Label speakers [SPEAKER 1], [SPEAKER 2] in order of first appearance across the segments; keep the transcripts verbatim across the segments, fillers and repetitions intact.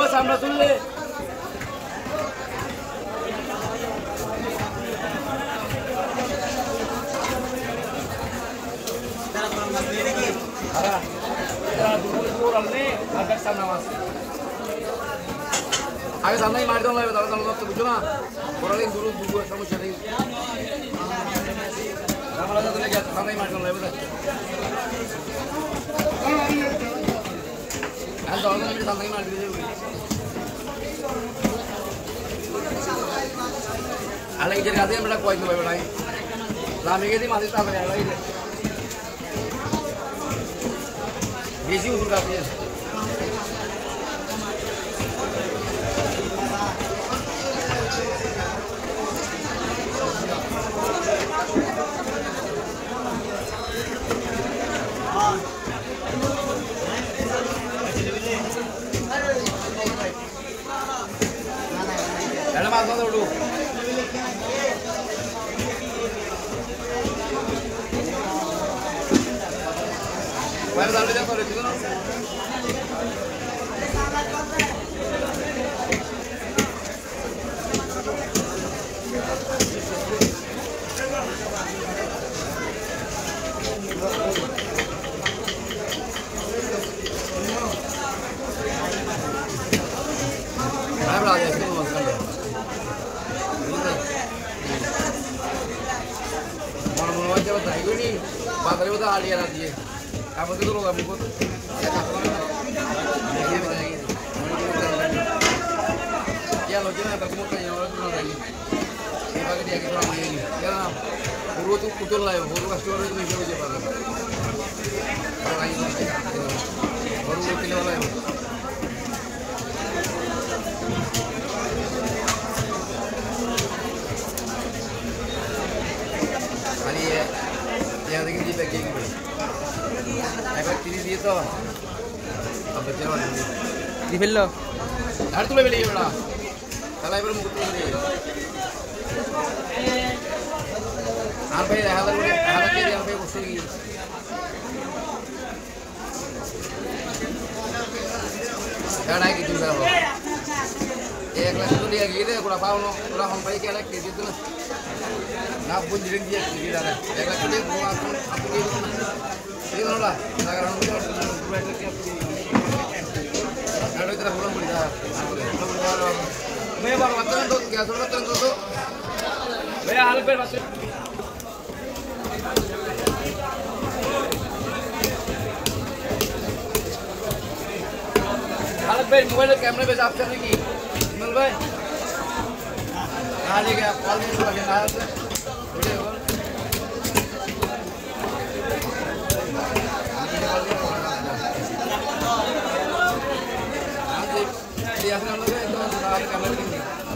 [SPEAKER 1] सामने सुन ले आगे सामने ही मार दो मैं बता रहा हूँ तो पूछो ना और एक दूर दूर समझ नहीं हमारा तो लेके सामने ही मार दो मैं बता आज दो मिनट सामने ही मार दीजिए अलग जगह से बड़ा कोई नहीं बड़ा लामे के दी मासी ताप रहा है देसी उड़ काफी है Dalam apa tu dulu? Baru dalam dia kalau itu kan? Baru lah dia itu masuk kan? Mana bata ini bata itu dah alih lagi. Apa tu loh kamu kot? Ya loh jangan tak kamu tanya orang tu lagi. Ini bagi dia kita orang ini. Ya, guru tu kutul lah, guru kasih itu macam macam apa? Orang ini, guru kutul lah. Yang lagi di bagian ini, agak kiri dia tu, apa jalan ini? Di bello, ada tu lebih lagi berapa? Kalau ibu muka tu ni, apa ya? Hal ni, hal ni dia apa usul ni? Ada lagi tu berapa? एक लाख तो लिया गया है, कुछ पाऊँ लो, कुछ हम भाई क्या लग किसी तो ना, ना बुन जिरंग दिया किसी दादा, एक लाख तो लिया वो आप आप ये तो ना, ये तो ना, अगर हम लोग पूरा करके आप ये तरह बोलना पड़ेगा, मैं बार बात तो क्या सोच रहा था तो, मैं हाल पे बात हाल पे मोबाइल कैमरे पे साफ करने की मिल भाई कहाँ ले गया कॉल नहीं हुआ क्या हाल से वीडियो कॉल हाँ जी ये अपने लोग हैं तो सारे कैमरे की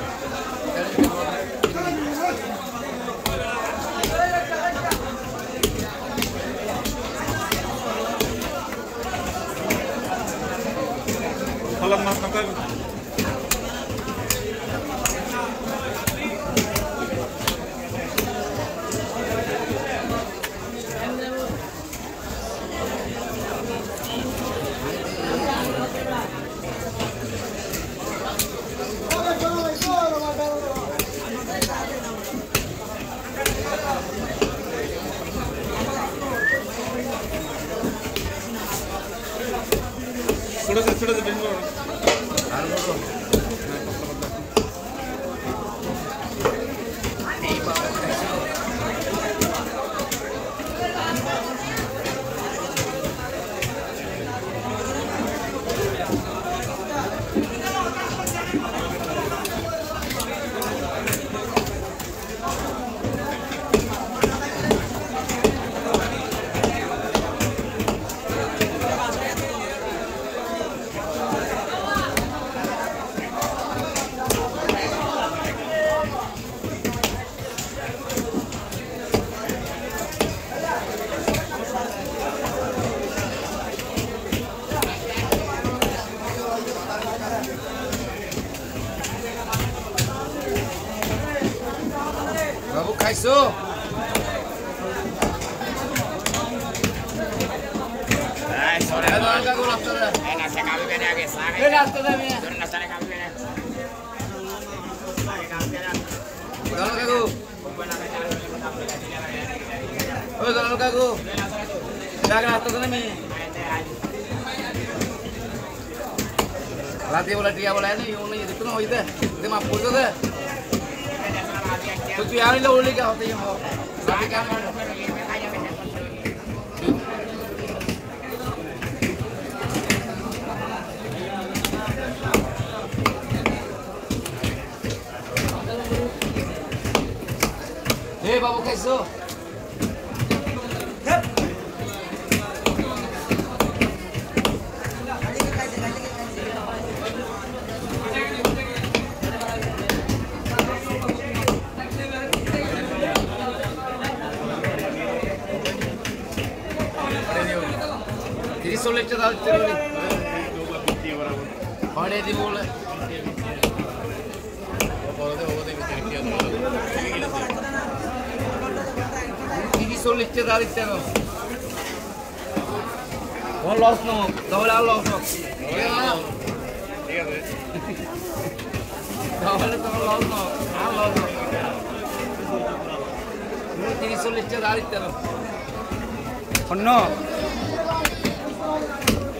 [SPEAKER 1] kalau nak nak थोड़ा सा थोड़ा सा बिंदु आर बोलो Kaiso. Ay, sorry. Ano ang gagawin after that? Ay, nasa kami এই রাস্তা যাবে জানো কাকু ওই জানো কাকু জায়গা রাস্তা যাবে रात बोला टिया बोला है नहीं वो नहीं जितना होई थे तुम आप बोल दे तो तू यार लोग क्या होते हैं वो साथी क्या हे बाबू कैसे हो Sollecce dal terrore. Fare di volo. Ti sollecce dal terrore. Non lo so, dove la lo so. Dove lo lo so, non lo so. Ti sollecce dal terrore. Oh no.